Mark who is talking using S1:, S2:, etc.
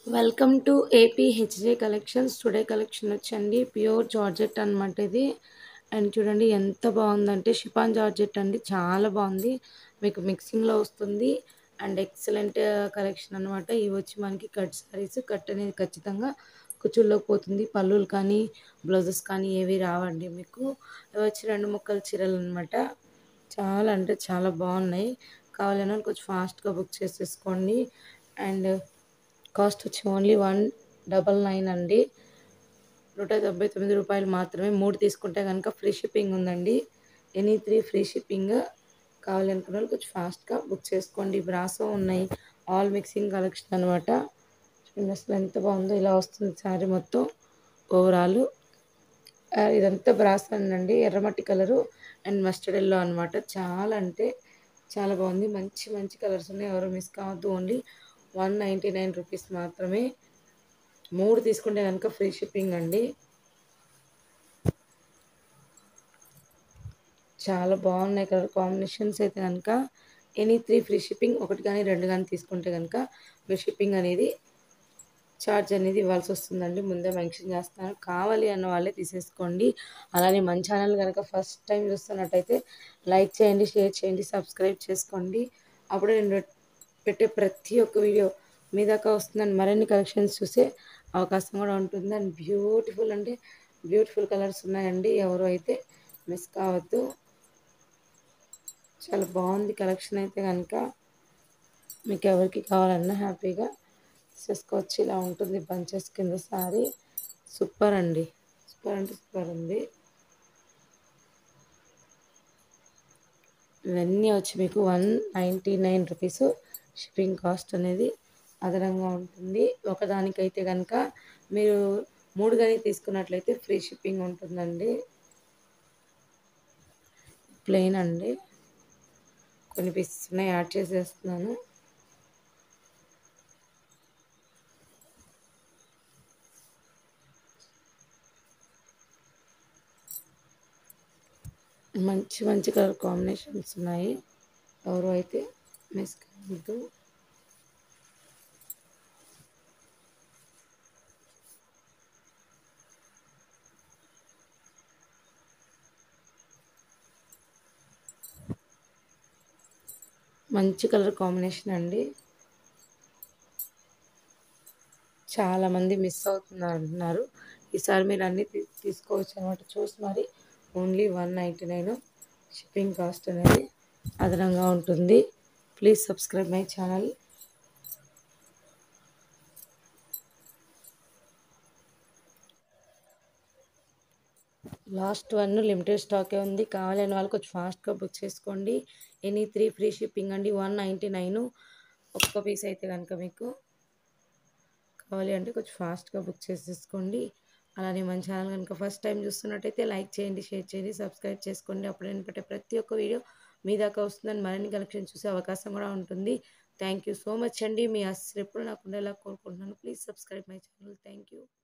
S1: Welcome to APHJ collections. Today collection వచ్చండి pure georgette అనమాట ఇది. అండ్ చూడండి ఎంత బాగుందంటే షిఫాన్ జార్జెట్ అండి, చాలా బాగుంది. మీకు మిక్సింగ్లో వస్తుంది అండ్ ఎక్సలెంట్ కలెక్షన్ అనమాట. ఇవి వచ్చి మనకి కట్ సారీస్. కట్ అనేది ఖచ్చితంగా కుచ్చుల్లోకి పోతుంది. పళ్ళులు కానీ బ్లౌజెస్ కానీ ఏవి రావండి మీకు. ఇవి వచ్చి 2 ముక్కల చీరలు అనమాట. చాలా అంటే చాలా బాగున్నాయి. కావాలన్నా కొంచెం ఫాస్ట్గా బుక్ చేసేసుకోండి. అండ్ కాస్ట్ వచ్చి ఓన్లీ 199 అండి. 199 రూపాయలు మాత్రమే. 3 తీసుకుంటే కనుక ఫ్రీ షిప్పింగ్ ఉందండి. Any 3 free shipping. కావాలనుకున్న వాళ్ళు కొంచెం ఫాస్ట్గా బుక్ చేసుకోండి. బ్రాసో ఉన్నాయి. ఆల్ మిక్సింగ్ కలెక్షన్ అనమాట. చూడండి అసలు ఎంత బాగుందో. ఇలా వస్తుంది శారీ మొత్తం ఓవరాల్. ఇదంతా బ్రాసో అండి, ఎర్రమట్టి కలరు అండ్ మస్టర్డ్ ఎల్లో అనమాట. చాలా అంటే చాలా బాగుంది. మంచి మంచి కలర్స్ ఉన్నాయి, ఎవరు మిస్ కావద్దు. ఓన్లీ 199 రూపీస్ మాత్రమే. 3 తీసుకుంటే కనుక ఫ్రీ షిప్పింగ్ అండి. చాలా బాగున్నాయి కలర్ కాంబినేషన్స్ అయితే కనుక. Any 3 free shipping. 1 కానీ 2 కానీ తీసుకుంటే కనుక ఫ్రీ షిప్పింగ్ అనేది ఛార్జ్ అనేది ఇవ్వాల్సి వస్తుందండి. ముందే మెన్షన్ చేస్తున్నాను. కావాలి అన్న వాళ్ళే తీసేసుకోండి. అలానే మన ఛానల్ కనుక ఫస్ట్ టైం చూస్తున్నట్టయితే లైక్ చేయండి, షేర్ చేయండి, సబ్స్క్రైబ్ చేసుకోండి. అప్పుడు నేను పెట్టే ప్రతి ఒక్క వీడియో మీ దాకా వస్తుందని మరిన్ని కలెక్షన్స్ చూసే అవకాశం కూడా ఉంటుంది. అండ్ బ్యూటిఫుల్ అంటే బ్యూటిఫుల్ కలర్స్ ఉన్నాయండి, ఎవరు అయితే మిస్ కావద్దు. చాలా బాగుంది కలెక్షన్ అయితే కనుక. మీకు ఎవరికి కావాలన్నా హ్యాపీగా తీసేసుకోవచ్చు. ఇలా ఉంటుంది బంచెస్ కింద సారీ. సూపర్ అండి, సూపర్ అంటే సూపర్ ఉంది. ఇవన్నీ వచ్చి మీకు 199 రూపీస్ షిప్పింగ్ కాస్ట్ అనేది అదనంగా ఉంటుంది. ఒకదానికైతే కనుక మీరు 3 కానీ తీసుకున్నట్లయితే ఫ్రీ షిప్పింగ్ ఉంటుందండి. ప్లెయిన్ అండి, కొన్ని పీసెస్ ఉన్నాయి, యాడ్ చేసేస్తున్నాను. మంచి మంచి కలర్ కాంబినేషన్స్ ఉన్నాయి, ఎవరు అయితే మిస్ కావద్దు. మంచి కలర్ కాంబినేషన్ అండి. చాలామంది మిస్ అవుతున్నారు అంటున్నారు. ఈసారి మీరు అన్నీ తీసుకోవచ్చు అనమాట. చూసి మరి ఓన్లీ 199 షిప్పింగ్ కాస్ట్ అనేది అదనంగా ఉంటుంది. Please subscribe my channel. Last 1 limited స్టాకే ఉంది. కావాలని వాళ్ళు కొంచెం ఫాస్ట్గా బుక్ చేసుకోండి. ఎనీ 3 ఫ్రీ షిప్పింగ్ అండి. 199 ఒక్క పీస్ అయితే కనుక మీకు. కావాలి అంటే కొంచెం ఫాస్ట్గా బుక్ చేసేసుకోండి. అలానే మన ఛానల్ కనుక ఫస్ట్ టైం చూస్తున్నట్టయితే లైక్ చేయండి, షేర్ చేయండి, సబ్స్క్రైబ్ చేసుకోండి. అప్పుడు నేను పెట్టే ప్రతి ఒక్క వీడియో మీ దాకా వస్తుందని మరిన్ని కలెక్షన్ చూసే అవకాశం కూడా ఉంటుంది. థ్యాంక్ యూ సో మచ్ అండి. మీ అసలు ఎప్పుడు నాకు ఉండేలా కోరుకుంటున్నాను. Please subscribe my channel. Thank you.